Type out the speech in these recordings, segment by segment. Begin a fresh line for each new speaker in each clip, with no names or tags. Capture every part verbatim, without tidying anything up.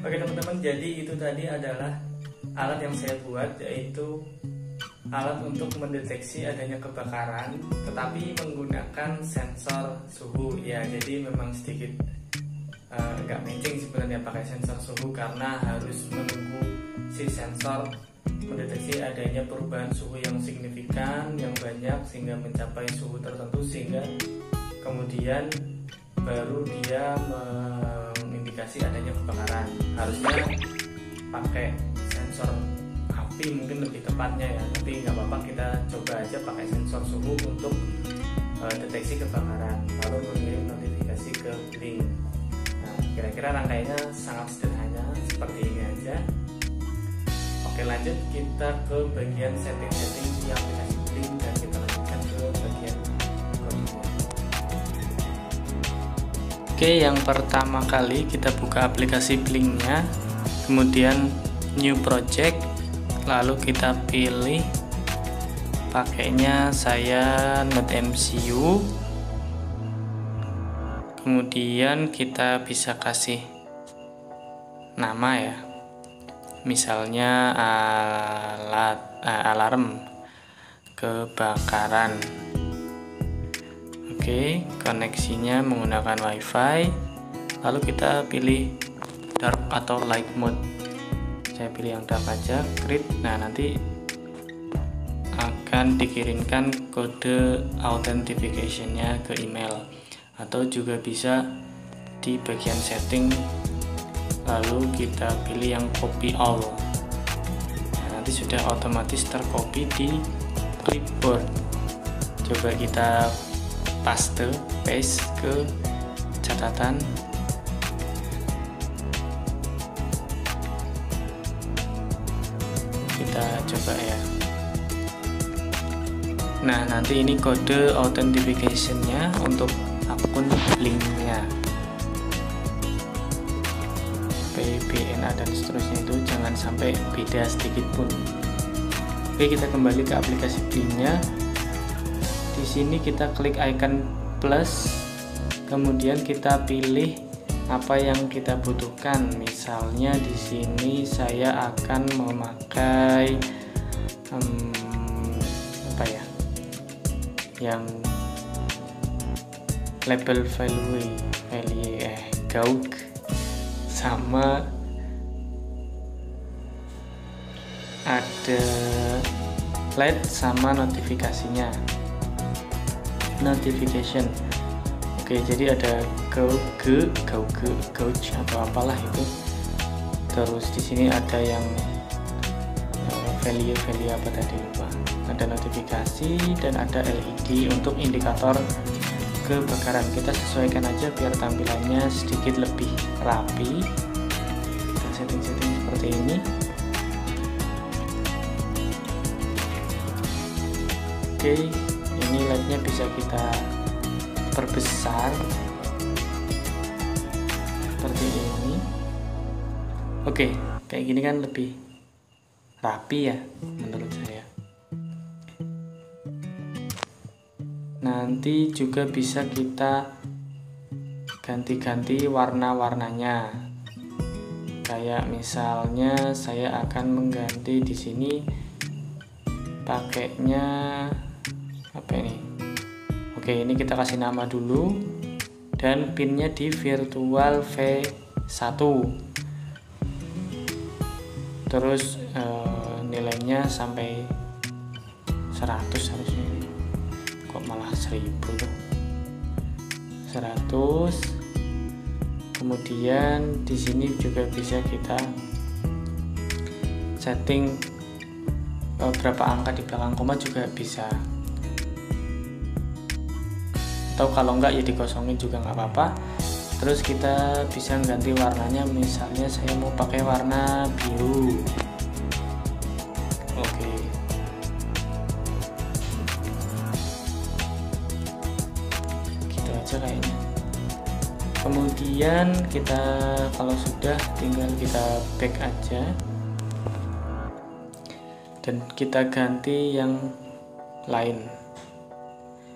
Oke teman-teman, jadi itu tadi adalah alat yang saya buat, yaitu alat untuk mendeteksi adanya kebakaran tetapi menggunakan sensor suhu ya. Jadi memang sedikit uh, agak matching sebenarnya pakai sensor suhu, karena harus menunggu si sensor mendeteksi adanya perubahan suhu yang signifikan, yang banyak, sehingga mencapai suhu tertentu, sehingga kemudian baru dia mengindikasi adanya kebakaran. Harusnya pakai sensor api mungkin lebih tepatnya ya, tapi nggak apa-apa, kita coba aja pakai sensor suhu untuk uh, deteksi kebakaran, lalu mengirim notifikasi ke Blink. Nah, kira-kira rangkaiannya sangat sederhana seperti ini aja. Oke, lanjut kita ke bagian setting-setting di aplikasi Blink dan kita lanjutkan ke bagian codingnya. Oke, yang pertama kali kita buka aplikasi Blinknya, kemudian new project, lalu kita pilih pakainya saya NodeMCU, kemudian kita bisa kasih nama ya, misalnya alat uh, alarm kebakaran. Oke, koneksinya menggunakan WiFi, lalu kita pilih dark atau light mode. Saya pilih yang dark aja, create. Nah, nanti akan dikirimkan kode authentication-nya ke email, atau juga bisa di bagian setting lalu kita pilih yang copy all. Nah, nanti sudah otomatis tercopy di clipboard. Coba kita paste paste ke catatan. Kita coba ya. Nah, nanti ini kode authentication-nya untuk akun Blinknya, P B N A dan seterusnya, itu jangan sampai beda sedikit pun. Oke, kita kembali ke aplikasi Blinknya. Di sini kita klik icon plus, kemudian kita pilih apa yang kita butuhkan. Misalnya di sini saya akan memakai hmm, apa ya, yang label value value eh gauk sama ada light sama notifikasinya, notification. Oke, jadi ada gauge, gauge, gauge atau apalah itu. Terus di sini ada yang value value apa tadi lupa. Ada notifikasi dan ada L E D untuk indikator kebakaran. Kita sesuaikan aja biar tampilannya sedikit lebih rapi. Kita setting-setting seperti ini. Oke, ini lightnya bisa kita perbesar seperti ini. Oke, kayak gini kan lebih rapi ya menurut saya. Nanti juga bisa kita ganti-ganti warna-warnanya. Kayak misalnya saya akan mengganti di sini pakainya apa ini? Oke, ini kita kasih nama dulu dan pinnya di virtual V satu. Terus eh, nilainya sampai seratus harusnya. Kok malah seribu tuh. seratus. Kemudian di sini juga bisa kita setting eh, berapa angka di belakang koma juga bisa. Atau kalau enggak ya dikosongin juga nggak apa-apa. Terus kita bisa ganti warnanya, misalnya saya mau pakai warna biru. Oke, gitu aja kayaknya. Kemudian kita kalau sudah tinggal kita back aja dan kita ganti yang lain.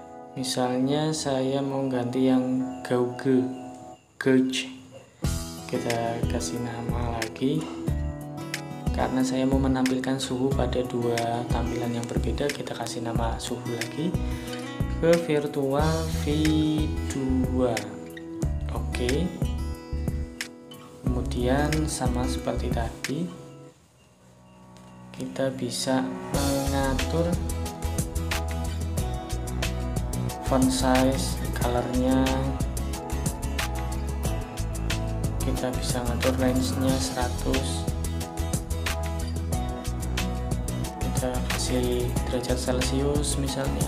Misalnya saya mau ganti yang gauge, gauge. kita kasih nama lagi. Karena saya mau menampilkan suhu pada dua tampilan yang berbeda, kita kasih nama suhu lagi ke virtual V dua. Oke. Kemudian sama seperti tadi, kita bisa mengatur font size, colornya, kita bisa ngatur range-nya seratus, kita kasih derajat Celcius misalnya.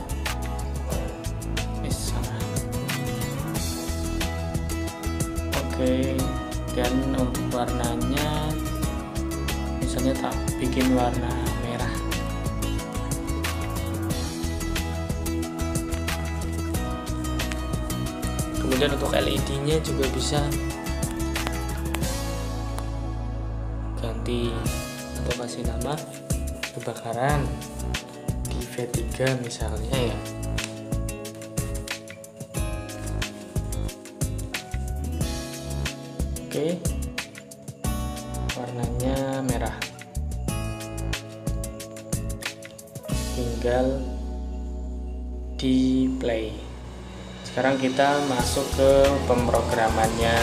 Oke, dan untuk warnanya misalnya tak bikin warna merah. Kemudian untuk L E D-nya juga bisa ganti atau kasih nama kebakaran di V tiga misalnya ya. Oke, warnanya merah. Tinggal di play. Sekarang kita masuk ke pemrogramannya.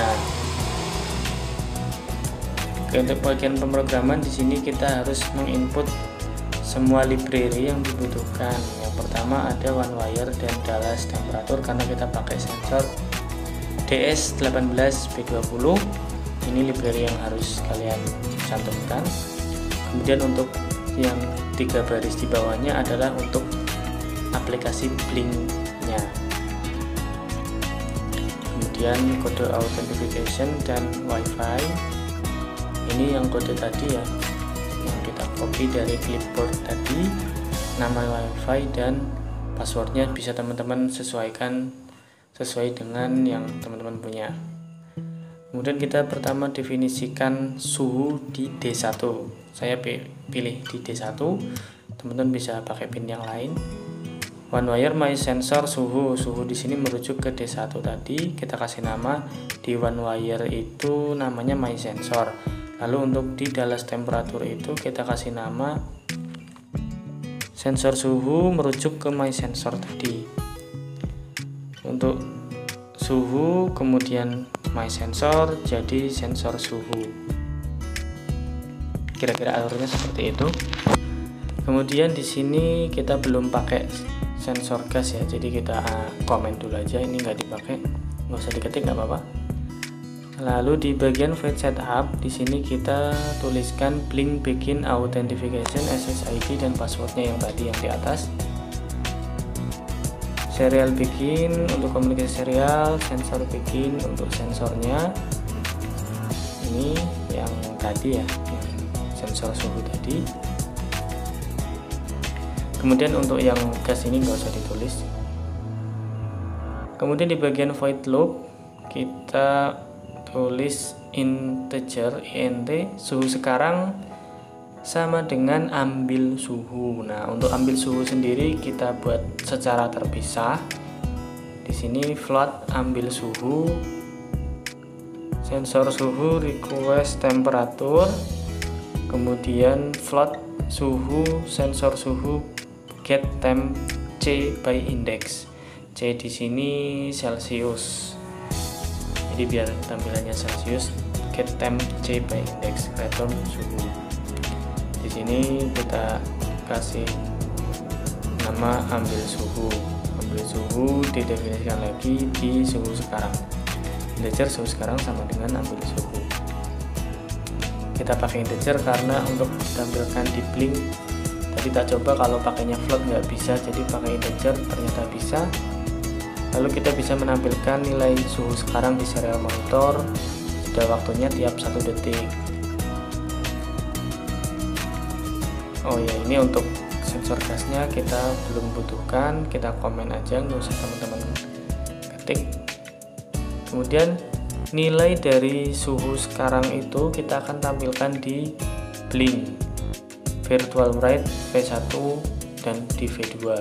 Untuk bagian pemrograman di sini kita harus menginput semua library yang dibutuhkan. Yang pertama ada OneWire dan Dallas temperatur karena kita pakai sensor D S satu delapan B dua puluh. Ini library yang harus kalian cantumkan. Kemudian untuk yang tiga baris di bawahnya adalah untuk aplikasi Blink-nya. Kemudian kode authentication dan Wi-Fi. Ini yang kode tadi ya, yang kita copy dari clipboard tadi. Nama Wi-Fi dan passwordnya bisa teman-teman sesuaikan sesuai dengan yang teman-teman punya. Kemudian kita pertama definisikan suhu di D satu. Saya pilih di D satu. Teman-teman bisa pakai pin yang lain. OneWire My Sensor suhu. Suhu di sini merujuk ke D satu tadi. Kita kasih nama di OneWire itu namanya My Sensor. Lalu untuk di Dallas temperatur itu kita kasih nama sensor suhu merujuk ke My Sensor tadi. Untuk suhu kemudian My Sensor jadi sensor suhu. Kira-kira alurnya seperti itu. Kemudian di sini kita belum pakai sensor gas ya, jadi kita komen dulu aja, ini nggak dipakai, nggak usah diketik, nggak apa-apa. Lalu di bagian File Setup di sini kita tuliskan Blink Begin Authentication, S S I D dan passwordnya yang tadi yang di atas. Serial begin untuk komunikasi serial, sensor begin untuk sensornya. Ini yang tadi ya, yang sensor suhu tadi. Kemudian untuk yang gas ini nggak usah ditulis. Kemudian di bagian void loop kita tulis integer int suhu sekarang sama dengan ambil suhu. Nah, untuk ambil suhu sendiri kita buat secara terpisah. Di sini float ambil suhu, sensor suhu request temperatur, kemudian float suhu sensor suhu get temp C by index. C di sini Celcius. Jadi biar tampilannya Celcius, get temp C by index, return suhu. Di sini kita kasih nama ambil suhu. Ambil suhu didefinisikan lagi di suhu sekarang. Integer suhu sekarang sama dengan ambil suhu. Kita pakai integer karena untuk ditampilkan di Blink. Tadi tak coba kalau pakainya float nggak bisa, jadi pakai integer ternyata bisa. Lalu kita bisa menampilkan nilai suhu sekarang di serial monitor. Sudah waktunya tiap satu detik. Oh ya, ini untuk sensor gasnya kita belum butuhkan, kita komen aja, nggak usah teman-teman ketik. Kemudian nilai dari suhu sekarang itu kita akan tampilkan di Blink, Virtual Write V satu dan di V dua.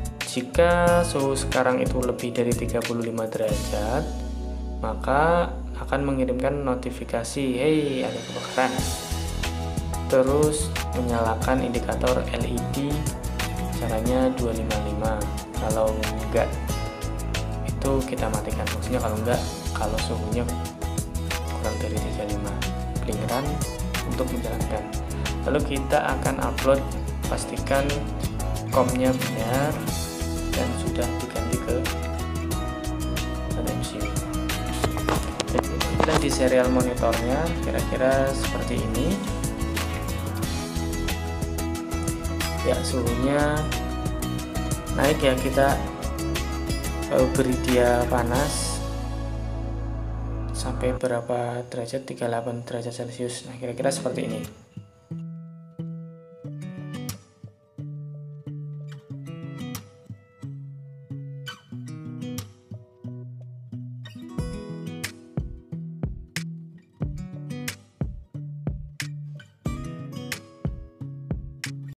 Jika suhu sekarang itu lebih dari tiga puluh lima derajat, maka akan mengirimkan notifikasi, hey ada kebakaran. Terus menyalakan indikator L E D, caranya dua lima lima. Kalau enggak itu kita matikan, maksudnya kalau enggak, kalau suhunya kurang dari tiga puluh lima, blinkeran untuk menjalankan. Lalu kita akan upload, pastikan komnya benar dan sudah diganti ke M C U. Jadi kita di serial monitornya kira-kira seperti ini ya, suhunya naik ya, kita beri dia panas sampai berapa derajat, tiga puluh delapan derajat Celcius. Nah kira-kira seperti ini.